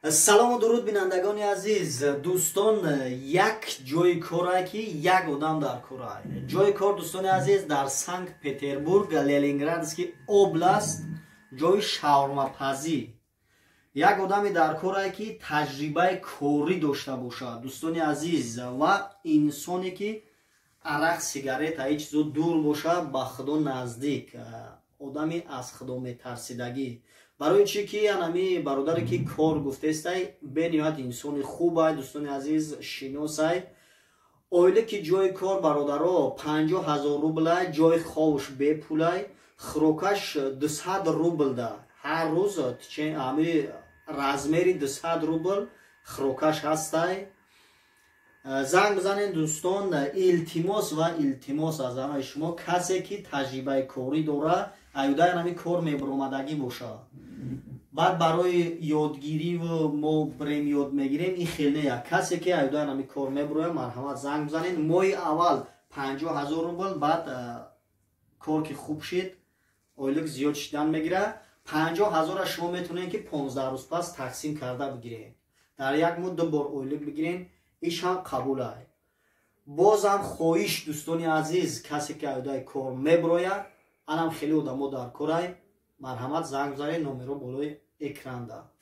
سلام و درود بینندگان عزیز. دوستان، یک جای کاره که یک آدم در کره. جای کار دوستان عزیز در سنت پتربورگ لنینگرادسکی اوبلاست، جای شاورما پزی. یک آدمی در کره که تجربه کاری داشته باشه دوستان عزیز و انسانی که عرق سیگارت هیچ چیزو دور باشه با خدا نزدیک، آدمی از خدا میترسیدگی. برای چی که انمی برادری که کار گفته است بنیاد انسان خوبه دوستان عزیز شناسای اویله که جای کار برادرها 50,000 روبل جای خوش به پولای خروکش 200 روبل ده هر روز چه امی رزمری 200 روبل خروکش هستای. زنگ بزنین دوستان. التماس از همه شما کسی که تجربه کاری داره ایوده انمی کار میبرومدگی باشه. بعد برای یادگیری و ما بریم یاد میگیریم این خیلی نه. کسی که ایوده انمی کار میبروه مرحمت زنگ بزنین. مای اول 50,000 روبل، بعد کار که خوب شد اویلک زیاد شدن میگیره 50,000 شما میتونین که 15 روز پس تقسیم کرده بگیرین. در یک ماه دو بار اویلک بگیرین. ایش هم قبول های. بازم خواهش دوستانی عزیز کسی که ایوده کار میبروه انم خیلی آدمو در کارای مرحمت زنگ بزنید. نمره بالای اکران ده.